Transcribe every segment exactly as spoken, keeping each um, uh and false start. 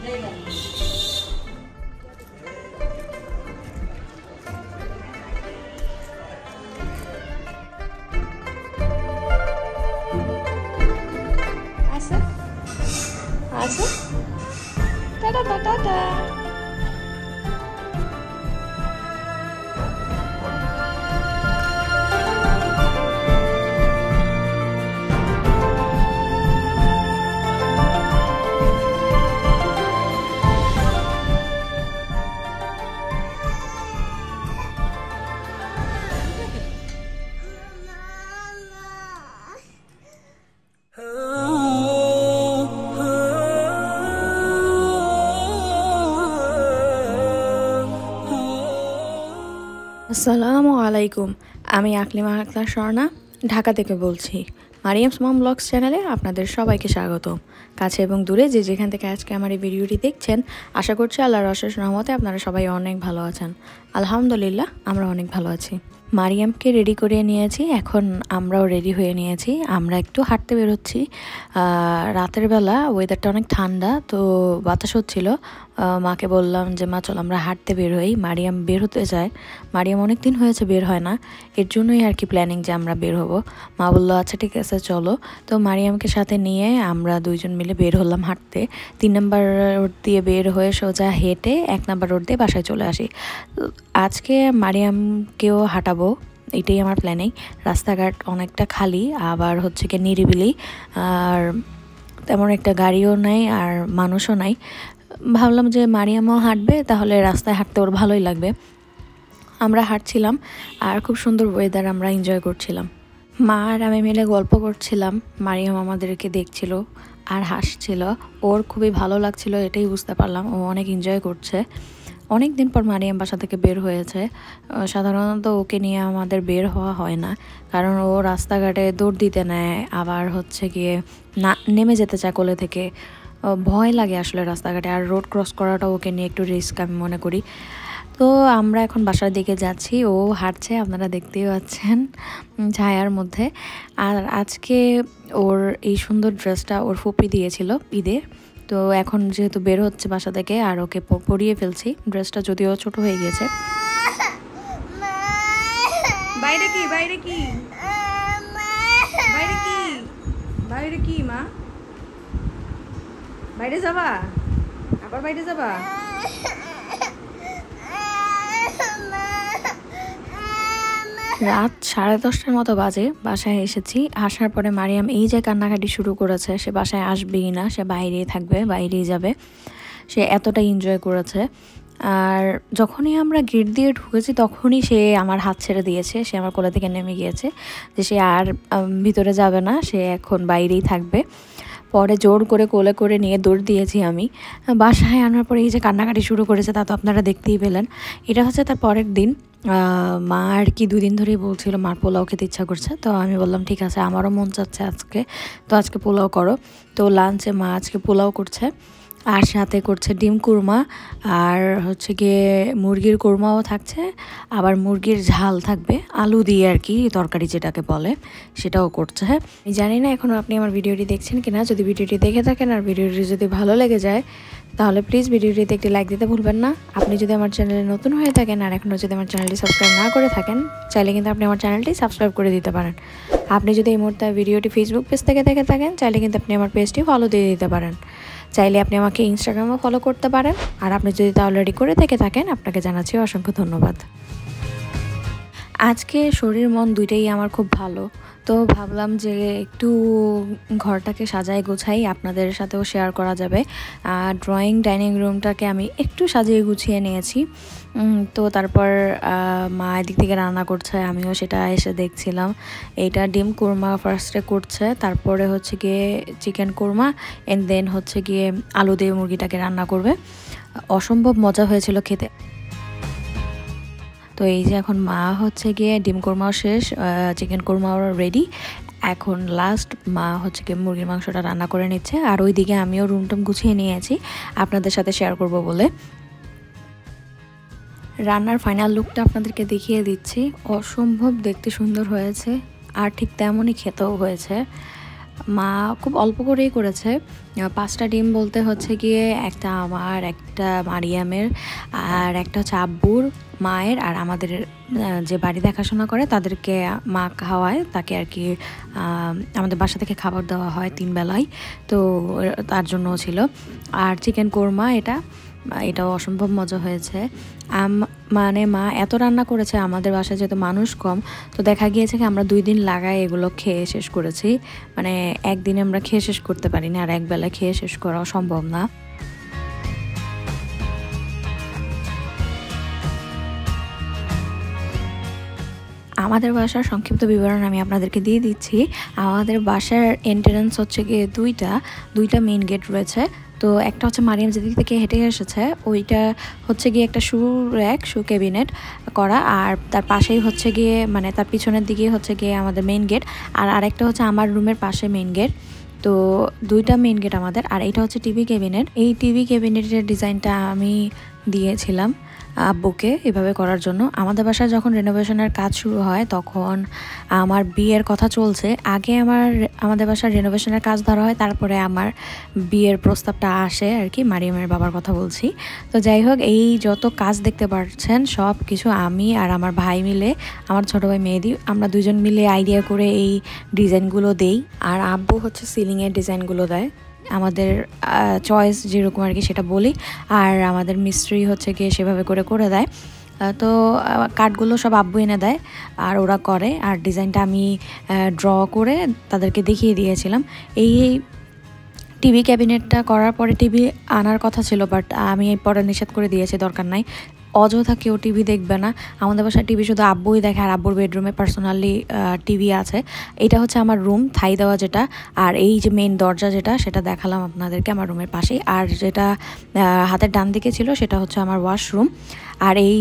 Asa? Asa? Ta-da, ta-da-da. আসসালামু আলাইকুম। আমি আকলিমা আখলা স্বর্ণা ঢাকা থেকে বলছি। মারিয়ামস মম ব্লগস চ্যানেলে আপনাদের সবাইকে স্বাগত। কাছে এবং দূরে যে যেখান থেকে আজকে আমার এই ভিডিওটি দেখছেন, আশা করছি আল্লাহর অশেষ রহমতে আপনারা সবাই অনেক ভালো আছেন। আলহামদুলিল্লাহ আমরা অনেক ভালো আছি। মারিয়ামকে রেডি করে নিয়েছি, এখন আমরাও রেডি হয়ে নিয়েছি। আমরা একটু হাঁটতে বেরোচ্ছি। রাতের বেলা ওয়েদারটা অনেক ঠান্ডা, তো বাতাস হচ্ছিল। মাকে বললাম যে মা চল আমরা হাঁটতে বের হই। মারিয়াম বের হতে চায়, মারিয়াম অনেক দিন হয়েছে বের হয় না, এর জন্যই আর কি প্ল্যানিং যে আমরা বের হব। মা বললো আচ্ছা ঠিক আছে চলো। তো মারিয়ামকে সাথে নিয়ে আমরা দুইজন মিলে বের হলাম হাঁটতে। তিন নম্বর রোড দিয়ে বের হয়ে সোজা হেঁটে এক নম্বর রোড দিয়ে বাসায় চলে আসি। আজকে মারিয়ামকেও হাঁটাবো, এটাই আমার প্ল্যানিং। রাস্তাঘাট অনেকটা খালি, আবার হচ্ছে কি নিরিবিলি, আর তেমন একটা গাড়িও নাই আর মানুষও নাই। ভাবলাম যে মারিয়ামও হাঁটবে, তাহলে রাস্তায় হাঁটতে ওর ভালোই লাগবে। আমরা হাঁটছিলাম আর খুব সুন্দর ওয়েদার আমরা এনজয় করছিলাম। মা আর আমি মিলে গল্প করছিলাম, মারিয়াম আমাদেরকে দেখছিল আর হাসছিল। ওর খুবই ভালো লাগছিল, এটাই বুঝতে পারলাম। ও অনেক এনজয় করছে। অনেক দিন পর মারিয়াম বাসা থেকে বের হয়েছে। সাধারণত ওকে নিয়ে আমাদের বের হওয়া হয় না, কারণ ও রাস্তাঘাটে দৌড় দিতে নেয়, আবার হচ্ছে গিয়ে না নেমে যেতে চায় কোলে থেকে। ভয় লাগে আসলে রাস্তাঘাটে, আর রোড ক্রস করাটা ওকে নিয়ে একটু রিস্ক আমি মনে করি। তো আমরা এখন বাসার দিকে যাচ্ছি, ও হাঁটছে, আপনারা দেখতেই পাচ্ছেন ছায়ার মধ্যে। আর আজকে ওর এই সুন্দর ড্রেসটা ওর ফুপি দিয়েছিল ঈদে, তো এখন যেহেতু বের হচ্ছে বাসা থেকে আর ওকে পরিয়ে ফেলছি। ড্রেসটা যদিও ছোট হয়ে গেছে। বাইরে কি বাইরে কি বাইরে কি বাইরে কি মা বাইরে যাবা? আবার বাইরে যাবা? রাত সাড়ে দশটার মতো বাজে, বাসায় এসেছি। আসার পরে মারিয়াম এই যে কান্নাকাটি শুরু করেছে, সে বাসায় আসবেই না, সে বাইরেই থাকবে, বাইরেই যাবে। সে এতটা এনজয় করেছে। আর যখনই আমরা গেট দিয়ে ঢুকেছি তখনই সে আমার হাত ছেড়ে দিয়েছে, সে আমার কোলে থেকে নেমে গিয়েছে যে সে আর ভিতরে যাবে না, সে এখন বাইরেই থাকবে। পরে জোর করে কোলে করে নিয়ে দৌড় দিয়েছি আমি। বাসায় আনার পরে এই যে কান্নাকাটি শুরু করেছে, তা তো আপনারা দেখতেই পেলেন। এটা হচ্ছে তার পরের দিন। মা আর কি দুদিন ধরেই বলছিল মার পোলাও খেতে ইচ্ছা করছে, তো আমি বললাম ঠিক আছে আমারও মন চাচ্ছে আজকে, তো আজকে পোলাও করো। তো লাঞ্চে মা আজকে পোলাও করছে, আর সাথে করছে ডিম কুরমা, আর হচ্ছে গিয়ে মুরগির কুরমাও থাকছে, আবার মুরগির ঝাল থাকবে আলু দিয়ে আর কি, তরকারি যেটাকে বলে, সেটাও করছে। হ্যাঁ, আমি জানি না এখনও আপনি আমার ভিডিওটি দেখছেন কিনা। যদি ভিডিওটি দেখে থাকেন আর ভিডিওটি যদি ভালো লেগে যায়, তাহলে প্লিজ ভিডিওটিতে একটি লাইক দিতে ভুলবেন না। আপনি যদি আমার চ্যানেলে নতুন হয়ে থাকেন আর এখনও যদি আমার চ্যানেলটি সাবস্ক্রাইব না করে থাকেন, চাইলে কিন্তু আপনি আমার চ্যানেলটি সাবস্ক্রাইব করে দিতে পারেন। আপনি যদি এই মুহূর্তে ভিডিওটি ফেসবুক পেজ থেকে দেখে থাকেন, চাইলে কিন্তু আপনি আমার পেজটি ফলো দিয়ে দিতে পারেন। চাইলে আপনি আমাকে ইনস্টাগ্রামে ফলো করতে পারেন। আর আপনি যদি তা অলরেডি করে থেকে থাকেন, আপনাকে জানাচ্ছি অসংখ্য ধন্যবাদ। আজকে শরীর মন দুইটাই আমার খুব ভালো, তো ভাবলাম যে একটু ঘরটাকে সাজাই গোছাই, আপনাদের সাথেও শেয়ার করা যাবে। ড্রয়িং ডাইনিং রুমটাকে আমি একটু সাজিয়ে গুছিয়ে নিয়েছি। তো তারপর মা এদিক থেকে রান্না করছে, আমিও সেটা এসে দেখছিলাম। এইটা ডিম কুরমা ফার্স্টে করছে, তারপরে হচ্ছে গিয়ে চিকেন কুরমা, এন্ড দেন হচ্ছে গিয়ে আলু দিয়ে মুরগিটাকে রান্না করবে। অসম্ভব মজা হয়েছিল খেতে। তো এই যে এখন মা হচ্ছে গিয়ে ডিম কোরমাও শেষ, চিকেন কোরমাও রেডি। এখন লাস্ট মা হচ্ছে গিয়ে মুরগির মাংসটা রান্না করে নিচ্ছে, আর ওইদিকে আমিও রুমটুম গুছিয়ে নিয়েছি আপনাদের সাথে শেয়ার করব বলে। রান্নার ফাইনাল লুকটা আপনাদেরকে দেখিয়ে দিচ্ছি। অসম্ভব দেখতে সুন্দর হয়েছে, আর ঠিক তেমনই খেতেও হয়েছে। মা খুব অল্প করেই করেছে, পাঁচটা ডিম বলতে হচ্ছে গিয়ে একটা আমার, একটা মারিয়ামের, আর একটা হচ্ছে আব্বুর, মায়ের, আর আমাদের যে বাড়ি দেখাশোনা করে তাদেরকে মা খাওয়ায়, তাকে আর কি আমাদের বাসা থেকে খাবার দেওয়া হয় তিন বেলায়, তো তার জন্য ছিল। আর চিকেন কোরমা, এটা এটাও অসম্ভব মজা হয়েছে। আম মানে মা এত রান্না করেছে, আমাদের বাসায় যেহেতু মানুষ কম, তো দেখা গিয়েছে কি আমরা দুই দিন লাগায় এগুলো খেয়ে শেষ করেছি। মানে একদিনে আমরা খেয়ে শেষ করতে পারিনি, আর একবেলা খেয়ে শেষ করা সম্ভব না। আমাদের বাসার সংক্ষিপ্ত বিবরণ আমি আপনাদেরকে দিয়ে দিচ্ছি। আমাদের বাসার এন্ট্রান্স হচ্ছে গিয়ে দুইটা দুইটা মেইন গেট রয়েছে। তো একটা হচ্ছে মারিয়াম যেদিক থেকে হেঁটে এসেছে, ওইটা হচ্ছে গিয়ে একটা শু র্যাক, শু ক্যাবিনেট করা, আর তার পাশেই হচ্ছে গিয়ে মানে তার পিছনের দিকে হচ্ছে গিয়ে আমাদের মেইন গেট, আর আরেকটা হচ্ছে আমার রুমের পাশে মেইন গেট। তো দুইটা মেইন গেট আমাদের। আর এটা হচ্ছে টিভি ক্যাবিনেট। এই টিভি ক্যাবিনেটের ডিজাইনটা আমি দিয়েছিলাম আব্বুকে এভাবে করার জন্য। আমাদের বাসায় যখন রেনোভেশনের কাজ শুরু হয় তখন আমার বিয়ের কথা চলছে, আগে আমার আমাদের বাসার রেনোভেশনের কাজ ধরা হয়, তারপরে আমার বিয়ের প্রস্তাবটা আসে আর কি, মারিয়ামের বাবার কথা বলছি। তো যাই হোক, এই যত কাজ দেখতে পাচ্ছেন সব কিছু আমি আর আমার ভাই মিলে, আমার ছোটো ভাই মেহেদি, আমরা দুজন মিলে আইডিয়া করে এই ডিজাইনগুলো দেই। আর আব্বু হচ্ছে সিলিংয়ের ডিজাইনগুলো দেয়, আমাদের চয়েস যেরকম আর কি সেটা বলি, আর আমাদের মিস্ত্রি হচ্ছে গিয়ে সেভাবে করে করে দেয়। তো কাঠগুলো সব আব্বু এনে দেয় আর ওরা করে, আর ডিজাইনটা আমি ড্র করে তাদেরকে দেখিয়ে দিয়েছিলাম। এই টিভি ক্যাবিনেটটা করার পরে টিভি আনার কথা ছিল, বাট আমি পরে নিষেধ করে দিয়েছি, দরকার নাই, অযথা কেউ টিভি দেখবে না। আমাদের বাসায় টিভি শুধু আব্বুই দেখে, আর আব্বুর বেডরুমে পার্সোনালি টিভি আছে। এটা হচ্ছে আমার রুম, থাই দেওয়া যেটা, আর এই যে মেইন দরজা যেটা, সেটা দেখালাম আপনাদেরকে আমার রুমের পাশেই। আর যেটা হাতের ডান দিকে ছিল সেটা হচ্ছে আমার ওয়াশরুম। আর এই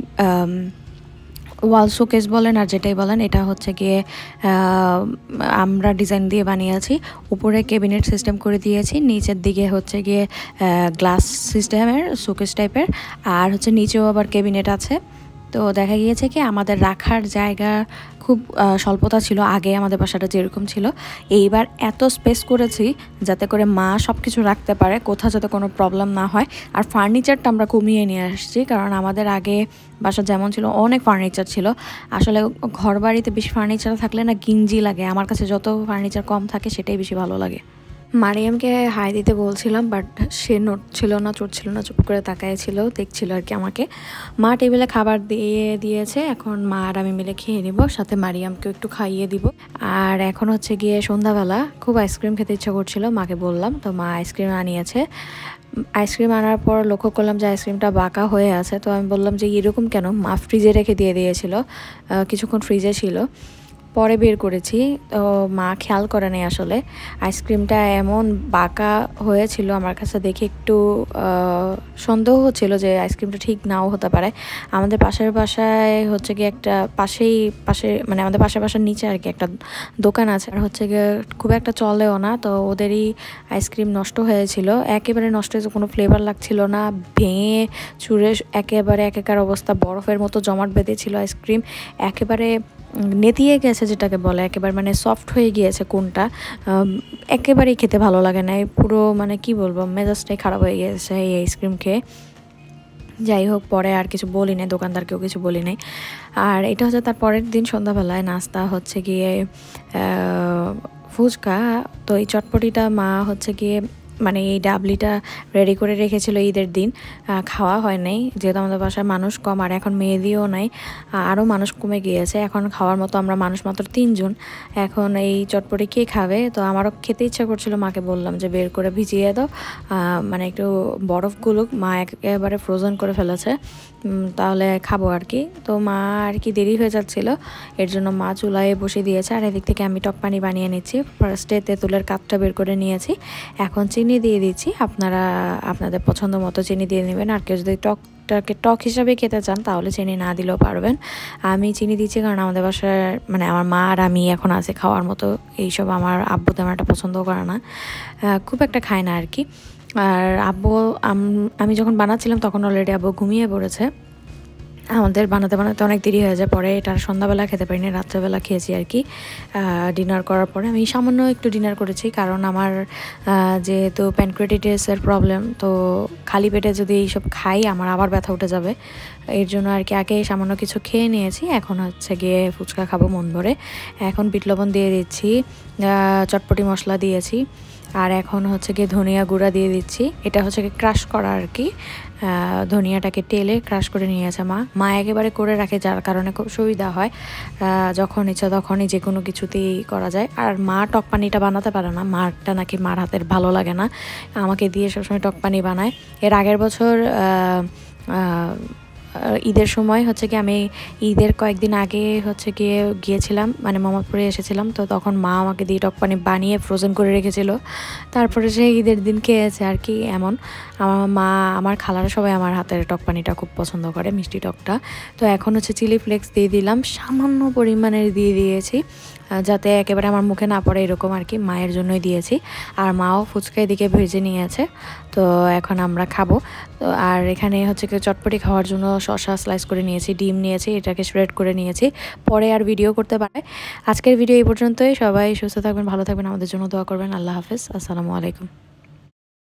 ওয়াল শোকেস বলেন আর যেটাই বলেন, এটা হচ্ছে গিয়ে আমরা ডিজাইন দিয়ে বানিয়েছি। উপরে ক্যাবিনেট সিস্টেম করে দিয়েছি, নিচের দিকে হচ্ছে গিয়ে গ্লাস সিস্টেমের শোকেস টাইপের, আর হচ্ছে নিচেও আবার ক্যাবিনেট আছে। তো দেখা গিয়েছে কি আমাদের রাখার জায়গা খুব স্বল্পতা ছিল আগে, আমাদের বাসাটা যেরকম ছিল। এইবার এত স্পেস করেছি যাতে করে মা সব কিছু রাখতে পারে, কোথাও যাতে কোনো প্রবলেম না হয়। আর ফার্নিচারটা আমরা কমিয়ে নিয়ে আসছি, কারণ আমাদের আগে বাসা যেমন ছিল অনেক ফার্নিচার ছিল। আসলে ঘর বাড়িতে বেশি ফার্নিচার থাকলে না গিঞ্জি লাগে, আমার কাছে যত ফার্নিচার কম থাকে সেটাই বেশি ভালো লাগে। মারিয়ামকে হাই দিতে বলছিলাম, বাট সে নড়ছিল না, চড়ছিল না, চুপ করে তাকায় ছিল, দেখছিল আর কি আমাকে। মা টেবিলে খাবার দিয়ে দিয়েছে, এখন মা আর আমি মিলে খেয়ে নিব, সাথে মারিয়ামকেও একটু খাইয়ে দিব। আর এখন হচ্ছে গিয়ে সন্ধ্যাবেলা, খুব আইসক্রিম খেতে ইচ্ছা করছিল, মাকে বললাম, তো মা আইসক্রিম আনিয়েছে। আইসক্রিম আনার পর লক্ষ্য করলাম যে আইসক্রিমটা বাঁকা হয়ে আছে, তো আমি বললাম যে এরকম কেন, মা ফ্রিজে রেখে দিয়ে দিয়েছিল, কিছুক্ষণ ফ্রিজে ছিল, পরে বের করেছি, তো মা খেয়াল করে নেই আসলে আইসক্রিমটা এমন বাঁকা হয়েছিল। আমার কাছে দেখে একটু সন্দেহ হচ্ছিল যে আইসক্রিমটা ঠিক নাও হতে পারে। আমাদের পাশের বাসায় হচ্ছে গিয়ে একটা পাশেই পাশে মানে আমাদের পাশের বাসার নিচে আর কি একটা দোকান আছে, আর হচ্ছে গিয়ে খুব একটা চলেও না, তো ওদেরই আইসক্রিম নষ্ট হয়েছিল, একেবারে নষ্ট হয়েছে, কোনো ফ্লেভার লাগছিল না, ভেঙে চুরে একেবারে একেকার অবস্থা, বরফের মতো জমাট বেঁধেছিল আইসক্রিম, একেবারে নেতিয়ে গেছে যেটাকে বলে, একেবারে মানে সফট হয়ে গিয়েছে, কোনটা একেবারেই খেতে ভালো লাগে না, পুরো মানে কি বলবো, মেজাজটাই খারাপ হয়ে গিয়েছে এই আইসক্রিম খেয়ে। যাই হোক, পরে আর কিছু বলি নাই, দোকানদারকেও কিছু বলি নাই। আর এটা হচ্ছে তার পরের দিন সন্ধ্যাবেলায় নাস্তা হচ্ছে গিয়ে ফুচকা। তো এই চটপটিটা মা হচ্ছে গিয়ে মানে এই ডাবলিটা রেডি করে রেখেছিল ঈদের দিন, খাওয়া হয় নাই যেহেতু আমাদের বাসায় মানুষ কম, আর এখন মেহেদিও নাই, আরও মানুষ কমে গিয়েছে, এখন খাওয়ার মতো আমরা মানুষ মাত্র তিনজন। এখন এই চটপটি কে খাবে, তো আমারও খেতে ইচ্ছা করছিল, মাকে বললাম যে বের করে ভিজিয়ে দাও, মানে একটু বরফগুলো মা একেবারে ফ্রোজেন করে ফেলেছে, তাহলে খাবো আর কি। তো মা আর কি দেরি হয়ে যাচ্ছিল, এর জন্য মা চুলায় বসে দিয়েছে, আর এদিক থেকে আমি টক পানি বানিয়ে নিচ্ছি। ফার্স্টে তেঁতুলের কাপটা বের করে নিয়েছি, এখন চিনি দিয়ে দিচ্ছি, আপনারা আপনাদের পছন্দ মতো চিনি দিয়ে নেবেন, আর কেউ যদি টকটাকে টক হিসাবে খেতে চান তাহলে চিনি না দিলেও পারবেন। আমি চিনি দিচ্ছি কারণ আমাদের বাসায় মানে আমার মা আর আমি এখন আছে খাওয়ার মতো, এইসব আমার আব্বু তেমন একটা পছন্দও করে না, খুব একটা খায় না আর কি। আর আব্বু আমি যখন বানাচ্ছিলাম তখন অলরেডি আব্বু ঘুমিয়ে পড়েছে, আমাদের বানাতে বানাতে অনেক দেরি হয়ে যায়, পরে এটা সন্ধ্যাবেলা খেতে পারিনি, রাত্রেবেলা খেয়েছি আর কি। ডিনার করার পরে আমি সামান্য একটু ডিনার করেছি, কারণ আমার যেহেতু প্যানক্রিয়াটিসের প্রবলেম, তো খালি পেটে যদি এইসব খাই আমার আবার ব্যথা উঠে যাবে, এর জন্য আর কি আগে সামান্য কিছু খেয়ে নিয়েছি। এখন হচ্ছে গিয়ে ফুচকা খাবো মন ভরে। এখন বিট লবণ দিয়ে দিচ্ছি, চটপটি মশলা দিয়েছি, আর এখন হচ্ছে গিয়ে ধনিয়া গুঁড়া দিয়ে দিচ্ছি। এটা হচ্ছে গিয়ে ক্রাশ করা আর কি, ধনিয়াটাকে তেলে ক্রাশ করে নিয়েছে মা মা একেবারে করে রাখে, যার কারণে খুব সুবিধা হয়, যখন ইচ্ছা তখনই যে কোনো কিছুতেই করা যায়। আর মা টক পানিটা বানাতে পারে না, মারটা নাকি মার হাতের ভালো লাগে না, আমাকে দিয়ে সবসময় টক পানি বানায়। এর আগের বছর ঈদের সময় হচ্ছে কি আমি ঈদের কয়েকদিন আগে হচ্ছে গিয়ে গিয়েছিলাম, মানে মোহাম্মদপুরে এসেছিলাম, তো তখন মা আমাকে দিয়ে টক পানি বানিয়ে ফ্রোজেন করে রেখেছিল, তারপরে সে ঈদের দিন খেয়েছে আর কি। এমন আমার মা, আমার খালারা সবাই আমার হাতের টক পানিটা খুব পছন্দ করে, মিষ্টি টকটা। তো এখন হচ্ছে চিলি ফ্লেক্স দিয়ে দিলাম, সামান্য পরিমাণের দিয়ে দিয়েছি, যাতে একেবারে আমার মুখে না পড়ে এরকম আর কি, মায়ের জন্যই দিয়েছি। আর মাও ফুচকা এদিকে ভেজে নিয়েছে, তো এখন আমরা খাবো। তো আর এখানে হচ্ছে কি চটপটি খাওয়ার জন্য শসা স্লাইস করে নিয়েছি, ডিম নিয়েছি, এটাকে স্প্রেড করে নিয়েছি, পরে আর ভিডিও করতে পারে। আজকের ভিডিও এই পর্যন্তই। সবাই সুস্থ থাকবেন, ভালো থাকবেন, আমাদের জন্য দোয়া করবেন। আল্লাহ হাফেজ, আসসালামু আলাইকুম।